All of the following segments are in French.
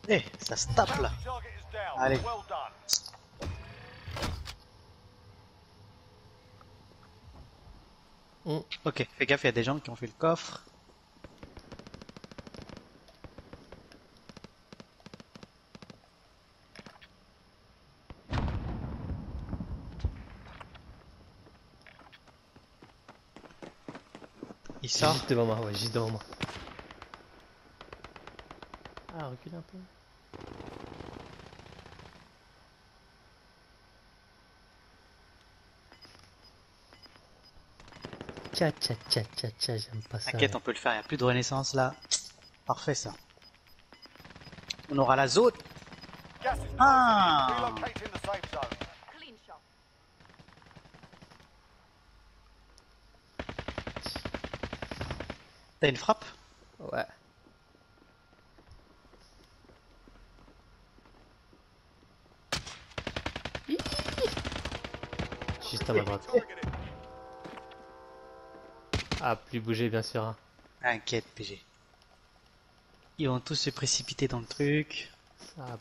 Eh, ça se tape là. Allez. Ok, fais gaffe, il y a des gens qui ont fait le coffre. Il sort. Juste devant moi, ouais, juste devant moi. Ah, recule un peu. Tcha tcha tcha tcha tcha, j'aime pas ça. T'inquiète, on peut le faire, il n'y a plus de renaissance là. Parfait ça. On aura la zone. Ah, t'as une frappe? Ouais. Juste à ma droite. Ah, plus bouger bien sûr. Hein. T'inquiète, PG. Ils vont tous se précipiter dans le truc. Ça...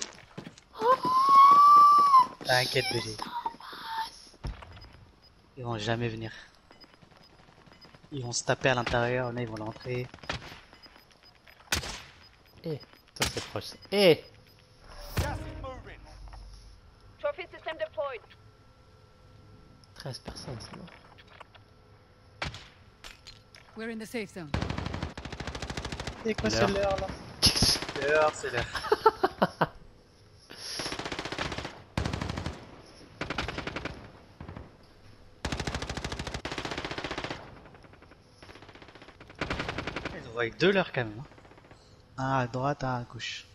T'inquiète, PG. Ils vont jamais venir. Ils vont se taper à l'intérieur, là ils vont l'entrer. Eh, ça c'est proche. Eh, Trophy system deployed. 13 personnes, c'est bon. We're in the safe zone. C'est quoi L'heure. c'est l'heure là? L'heure, c'est l'heure. Ils ont avec deux l'heure quand même. Un à droite, un à gauche.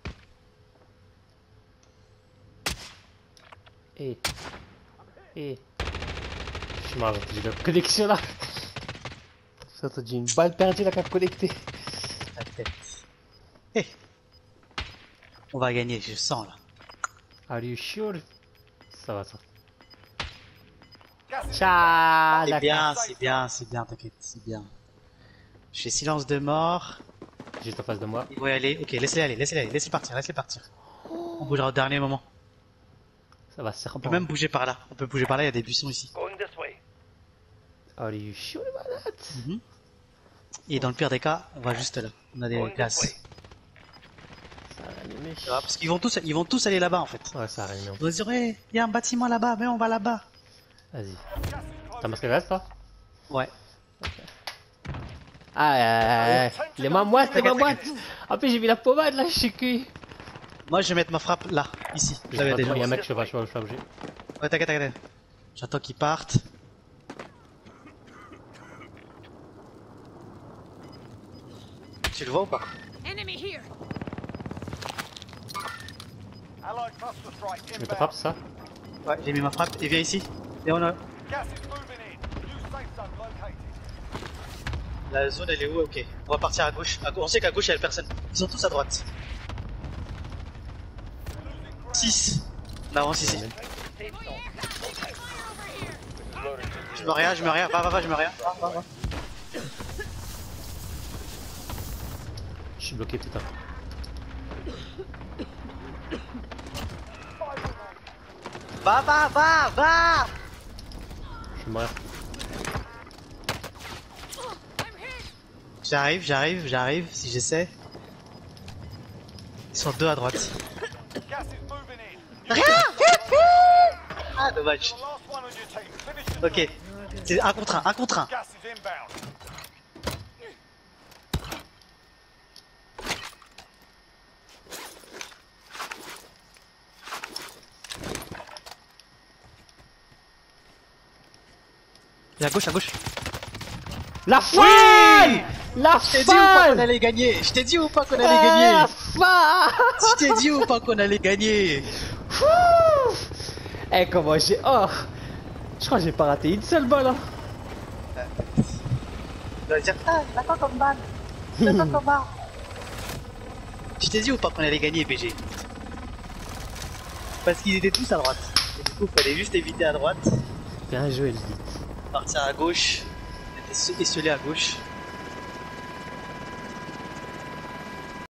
Eh. Eh. Je m'en j'ai la connexion là. Ça t'a dit une balle perdue là qu'à connecter. La tête. Eh. On va gagner, je sens là. Are you sure? Ça va ça. Ciao. C'est bien, c'est bien, c'est bien, t'inquiète, c'est bien. Je fais silence de mort. Juste en face de moi. Ils vont y aller. Ok, laissez-les aller, laissez-les aller, laissez partir, laissez partir. On bougera au dernier moment. Ça va serpent. On peut même bouger par là. On peut bouger par là, il y a des buissons ici. Are you sure about that? Et dans le pire des cas, on va juste là. On a des glaces. Ça a rallumé. Tu vois, parce qu'ils vont tous aller là-bas en fait. Ouais, ça a rallumé. Ils vont se dire, ouais, il y a un bâtiment là-bas, mais on va là-bas. Vas-y. T'as masqué le reste toi? Ouais. Ah, les mamouettes, les mamouettes. En plus j'ai mis la pommade là, je suis cuit. Moi je vais mettre ma frappe là, ici. J'avais déjà. Il y a un mec, je vais pas bouger. Ouais, t'inquiète. J'attends qu'ils partent. Tu le vois ou pas? Enemy here. Tu mets ta frappe, ça? Ouais, j'ai mis ma frappe et viens ici. Et on a... La zone elle est où? Ok. On va partir à gauche. On sait qu'à gauche il y a personne. Ils sont tous à droite. 6. On avance ici. Je me regarde, va, je me regarde. Va. Je suis bloqué putain. Va. Je suis mort. J'arrive, si j'essaie. Ils sont deux à droite. Rien. Ah, dommage. Ok. C'est un contre un. Et à gauche. La folle! La Je t'ai dit ou pas qu'on folle! allait gagner? Je t'ai dit ou pas qu'on allait La gagner? folle! Je t'ai dit ou pas qu'on allait gagner? Eh comment j'ai... Oh! Je crois que j'ai pas raté une seule balle hein. Tu dois dire, ah, d'accord comme balle. Je t'ai dit ou pas qu'on allait gagner, BG? Parce qu'ils étaient tous à droite. Et du coup, fallait juste éviter à droite. Bien joué le dit. Partir à gauche. Esseler à gauche.